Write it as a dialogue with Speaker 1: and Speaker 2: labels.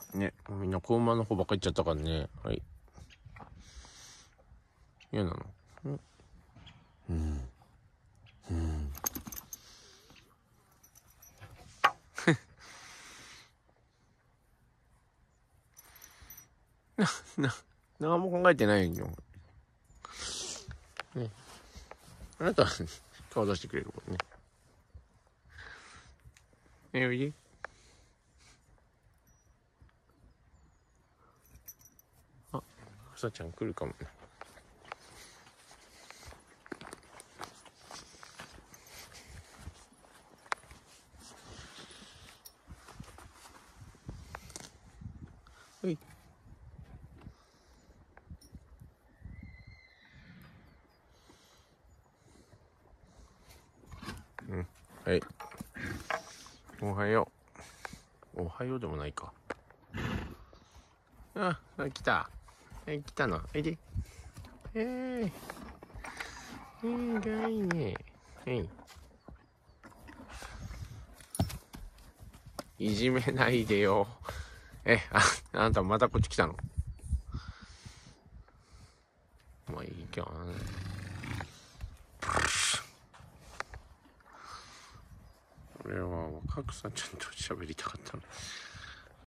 Speaker 1: ね、みんな子馬の方ばっか行っちゃったからね。はい。嫌なの？うん。うん。何も考えてないよ。ね。あなたは顔出してくれるからね。おいで。あ、ふさちゃん来るかもね。はい。うん。はい。おはよう。おはようでもないか。あ、来た。来たの。おいで。かいいね。はい。いじめないでよ。あなたまたこっち来たの？まあいいけどね。俺は若草ちゃんと喋りたかったの。